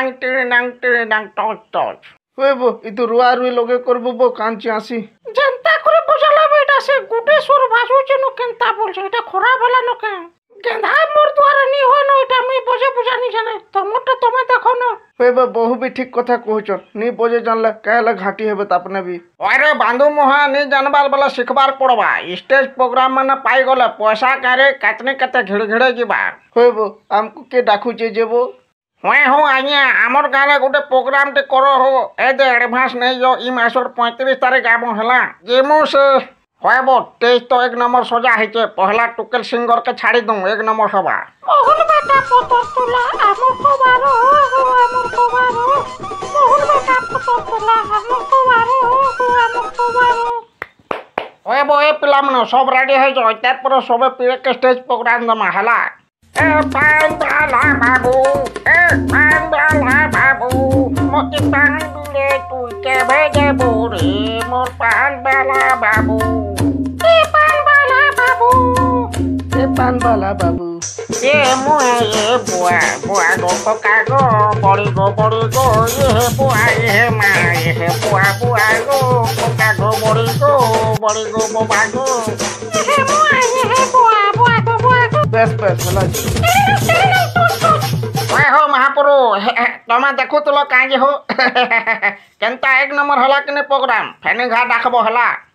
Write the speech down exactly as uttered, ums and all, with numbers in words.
डांग टिड़ी डांग टिड़ी डांग touch touch ওই বো ইতো রুয়া রুই লগে করবো বো কাঞ্চি আসি जनता করে বুঝালা বেটা সে গুটেশ্বর ভাসুছে ন কেনতা বলছে এটা খারাপ হলা ন কেন গেন্ধা মোর দ্বারা নি হয় ন এটা আমি বুঝে বুঝানি জানে তোমারটা তুমি দেখো না ওই বো বহু বি ঠিক কথা কହୁছ নি বোঝে জানলে কাহলে ঘাটি হবে তাপনে বি अरे बांधु मुहा नी जानबार वाला सिखबार पड़वा स्टेज प्रोग्राम माने पाई गले पैसा कारे कतने कते घिड़ घिड़े जीवा ওই বো আমকু কে ডাকুছে যেবো हुए हो आज्ञा आमर गाँव गोटे प्रोग्राम टे करो हो ए दे एडभांस नहीं जो ई मासर पैंतीस तारीख आबो हला जेमो से होबो तेज तो एक नंबर सजा है पहला टुकेल सिंगर के छाड़ी दूं एक नंबर सभा मोहन बेटा पतर तुला आमर को बारो आमर को बारो मोहन बेटा पतर तुला आमर को बारो आमर को बारो ओए बो ए पिला मन सब रेडी है जो त्यार पर सब पीरे के स्टेज प्रोग्राम दमा हला ए पान बाला बाबू ए पान बाला बाबू मोती पान बिले तू के भेजे बोरे मोर पान बाला बाबू ए पान बाला बाबू এ পান বালা বাবু ये मुआ ये बुआ बुआ गो पका गो बड़ी गो बड़ी गो ये बुआ ये माँ ये बुआ बुआ गो पका गो बड़ी गो बड़ी गो बोबा गो ये मुआ ये बुआ बुआ गो बुआ गो বেশ বেশ হলা ओए हो महापुरु तमा देखु तुलो कांगे हो केनता एक नंबर हला किने प्रोग्राम फेनी घा डाकबो हला